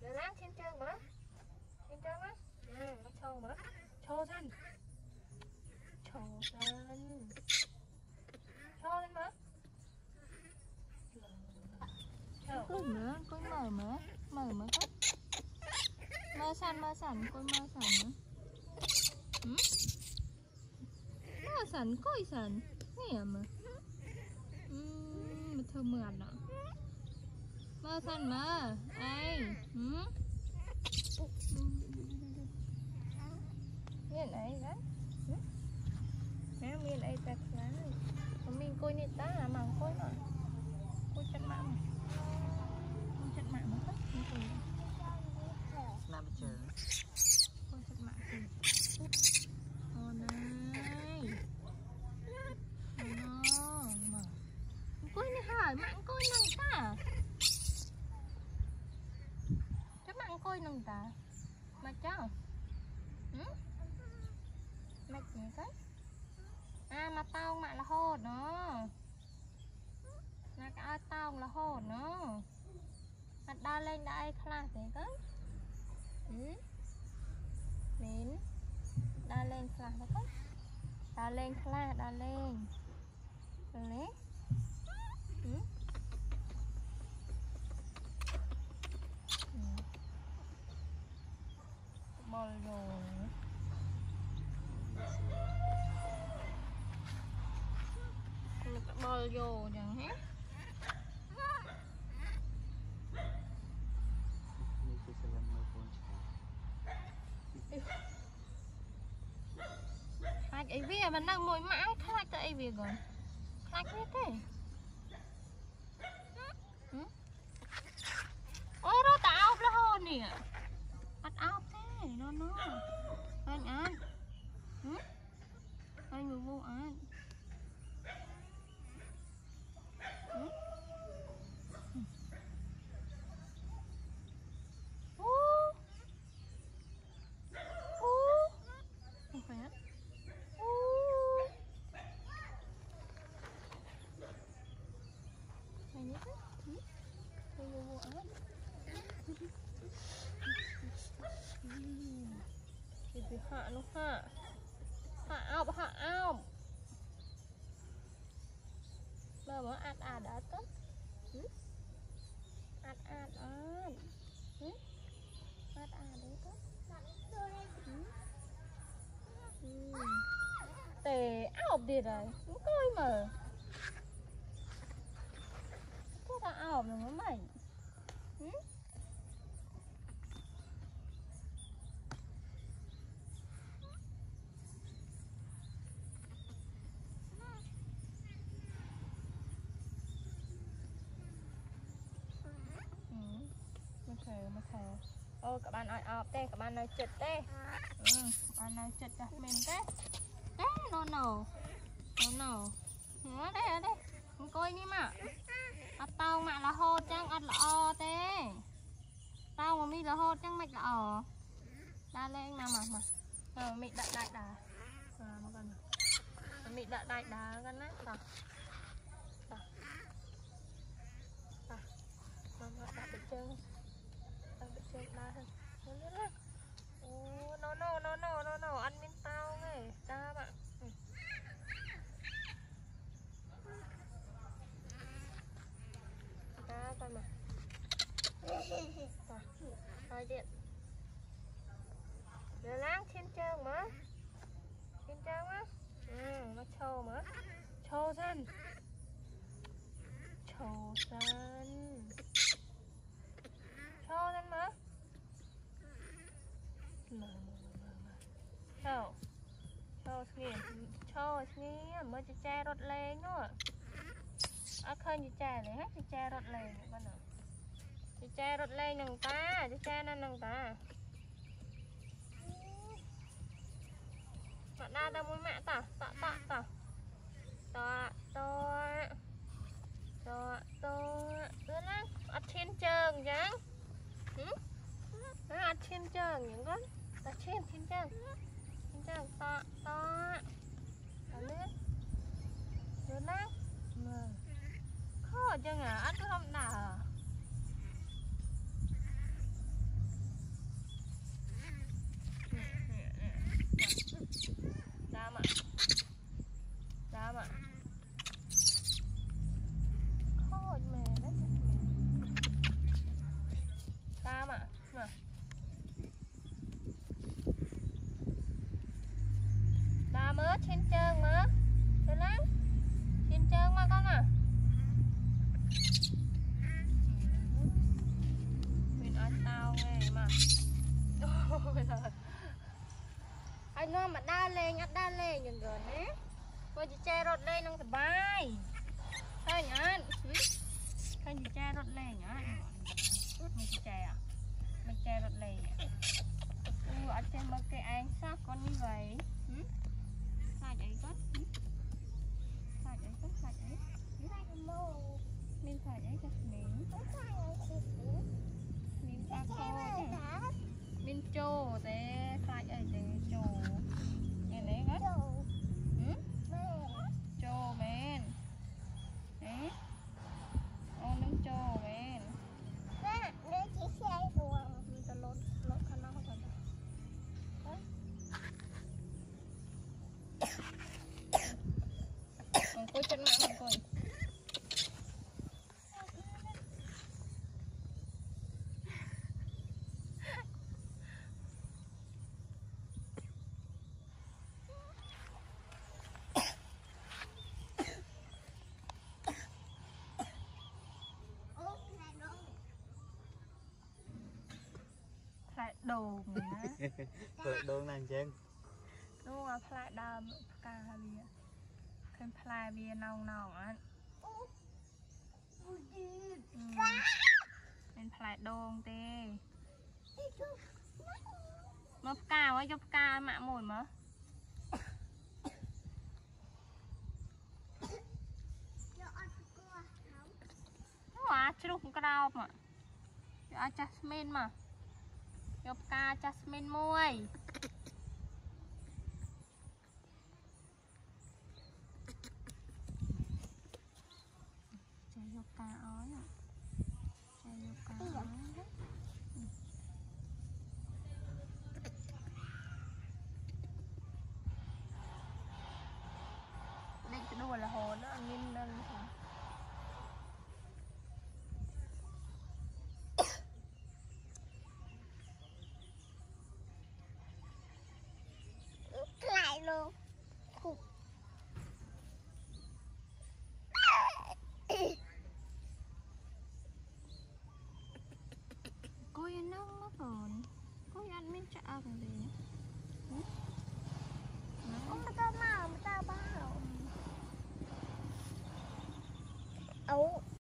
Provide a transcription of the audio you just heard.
Để lát trên chân mà. Trên chân á. Nó trâu mà. Trâu thân. Trâu thân. Trâu lên mà. Coi nữa, coi mở mà coi. Mơ sẵn, coi mơ sẵn nữa. Mơ sẵn, coi sẵn. Nghe mà. Mà thơ mượt đó. Mơ sẵn mà. Ê. Miền ấy đó. Nè miền ấy tạc lá. Mình coi nít ta là màng coi mà. Coi chân mạng. Coi chân mạng mà thích. Làm chờ. Coi chân mạng gì. Ồ này. Nó mà. Coi này hỏi mạng coi nằng ta. Chắc mạng coi nằng ta. Mà cháu. Mạch gì thế? Mà tao mạng là hột nó. Mà cái tao là hột nó. Mà đa lên đây khá thế cơ. Đến. Đa lên khá thế cơ. Đa lên khá, đa lên. Rồi lấy. Bò rồi. Bò vô chẳng hết. Khai ấy vì mà đang mồi mãi khai tới ấy vì rồi. Khai cái thế. Ôi nó tạo ra hồn nè. Bắt áo thế nó. Anh ăn. Anh người vô ăn. Không phải á. Này nhé. Anh người vô ăn. Thì bị hạ nó hạ. Hạ áo. Bà mở ạt đã tốt. Ạt ạt đấy tốt. Tề áo đi rồi. Không coi mà. Thế là áo rồi mà mày. Mà thề. Ô các bạn ơi ọp tê, các bạn ơi chật tê. Các bạn ơi chật cho mình tê. Tê nó nổ. Ở đây. Không coi như mà. Tao mà là hột chăng ăn là o tê. Tao mà mi là hột chăng mạch là o. Đa lên mà. Mị đại đá. Mà gần. Mị đại đá gần á. Tao. Đã bị chân. Bị chân ba hơn. No, ăn miếng tao nghe. Ta bạn. Ta coi mà. Thôi điện. Rồi láng trên chân mà. Trên chân á. Nó trâu mà. Trâu dân. Trâu lên mà. Trâu nghe mới cho cha rốt lên nữa. Khơi như cha này hết cho cha rốt lên con nào. Cho cha rốt lên nằng ta, cho cha nên nằng ta. Bạn đa mũi mẹ ta, Đưa lắm, ở trên trường chẳng. Nó ở trên trường những con. Ở trên trường. To. Ở lên. Đưa lắm. Khó chừng à, ăn không nào. anh nó mà đa lên những người nhé cô chỉ che rột lên nó bay thôi nhá thôi chỉ che rột lên nhá mình che rột lên ở trên một cái anh sao con như vậy sao vậy con sao vậy con sao vậy mình phải ấy cho mình ta khô mình trâu thế phải ấy để trâu nghe đấy con trâu bên đấy ô nấm trâu bên mìnhจะลดข้างนอกก่อนcô chân mạng một coi đồ lại đồ nàng chân đúng là phải đầm cà bìa thêm phải bìa nòng áเป็นผลายโดงเต้มะกาไว้ยบกาหมาหมุนมะว้าชุกกระดาบอ่ะเดี๋ยวจัสมินมายบกาจัสมินมวยจะยบกาอ้อยจะยบกาอ้อยเด็กจะดูละโหนอันนี้นั่นค่ะcô yên nông mất rồi cô ăn miếng chả ăn gì ông ta bao ấu